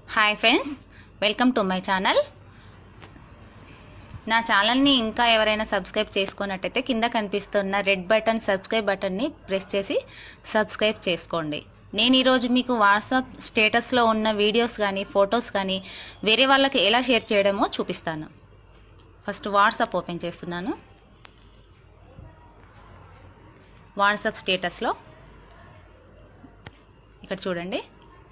Hi friends, welcome to my channel. నా ఛానల్ని ఇంకా ఎవరైనా సబ్స్క్రైబ్ చేసుకున్నట్టయితే కింద కనిపిస్తున్న రెడ్ బటన్ సబ్స్క్రైబ్ బటన్ని ప్రెస్ చేసి సబ్స్క్రైబ్ చేసుకోండి. నేను ఈరోజు మీకు వాట్సాప్ స్టేటస్లో ఉన్న వీడియోస్ కానీ ఫొటోస్ కానీ వేరే వాళ్ళకి ఎలా షేర్ చేయడమో చూపిస్తాను. ఫస్ట్ వాట్సాప్ ఓపెన్ చేస్తున్నాను. వాట్సాప్ స్టేటస్లో ఇక్కడ చూడండి,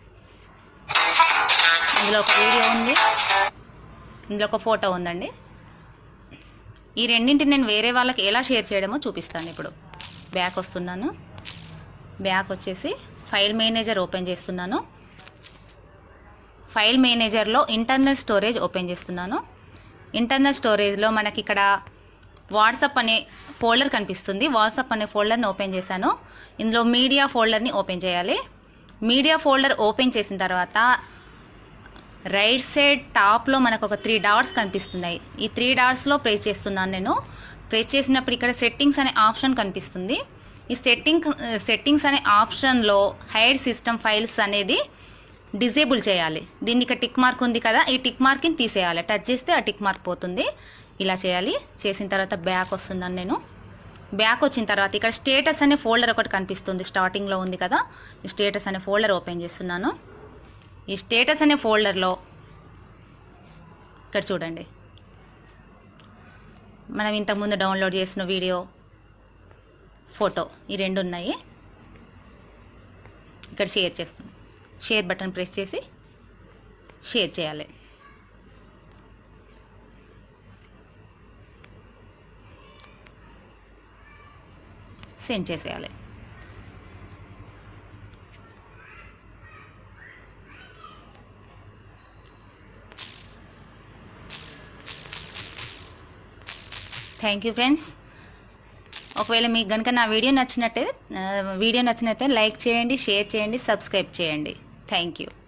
ఇందులో ఒక వీడియో ఉంది, ఇందులో ఒక ఫోటో ఉందండి. ఈ రెండింటిని నేను వేరే వాళ్ళకి ఎలా షేర్ చేయడమో చూపిస్తాను. ఇప్పుడు బ్యాక్ వస్తున్నాను. బ్యాక్ వచ్చేసి ఫైల్ మేనేజర్ ఓపెన్ చేస్తున్నాను. ఫైల్ మేనేజర్లో ఇంటర్నల్ స్టోరేజ్ ఓపెన్ చేస్తున్నాను. ఇంటర్నల్ స్టోరేజ్లో మనకి ఇక్కడ వాట్సాప్ అనే ఫోల్డర్ కనిపిస్తుంది. వాట్సాప్ అనే ఫోల్డర్ని ఓపెన్ చేశాను. ఇందులో మీడియా ఫోల్డర్ని ఓపెన్ చేయాలి. మీడియా ఫోల్డర్ ఓపెన్ చేసిన తర్వాత రైట్ సైడ్ టాప్లో మనకు ఒక 3 డాట్స్ కనిపిస్తున్నాయి. ఈ 3 డాట్స్లో ప్రెస్ చేస్తున్నాను. నేను ప్రెస్ చేసినప్పుడు ఇక్కడ సెట్టింగ్స్ అనే ఆప్షన్ కనిపిస్తుంది. ఈ సెట్టింగ్స్ అనే ఆప్షన్లో హైడ్ సిస్టమ్ ఫైల్స్ అనేది డిజేబుల్ చేయాలి. దీన్ని ఇక్కడ టిక్ మార్క్ ఉంది కదా, ఈ టిక్ మార్క్ని తీసేయాలి. టచ్ చేస్తే ఆ టిక్ మార్క్ పోతుంది. ఇలా చేయాలి. చేసిన తర్వాత బ్యాక్ వస్తున్నాను. నేను బ్యాక్ వచ్చిన తర్వాత ఇక్కడ స్టేటస్ అనే ఫోల్డర్ ఒకటి కనిపిస్తుంది, స్టార్టింగ్లో ఉంది కదా. ఈ స్టేటస్ అనే ఫోల్డర్ ఓపెన్ చేస్తున్నాను. ఈ స్టేటస్ అనే ఫోల్డర్లో ఇక్కడ చూడండి, మనం ఇంతకుముందు డౌన్లోడ్ చేసిన వీడియో, ఫోటో, ఈ రెండు ఉన్నాయి. ఇక్కడ షేర్ చేస్తాం. షేర్ బటన్ ప్రెస్ చేసి షేర్ చేయాలి. సెండ్ చేసేయాలి. Thank you friends. ఒకవేళ మీకు కనుక నా వీడియో నచ్చినట్టయితే లైక్ చేయండి, షేర్ చేయండి, సబ్స్క్రైబ్ చేయండి. Thank you.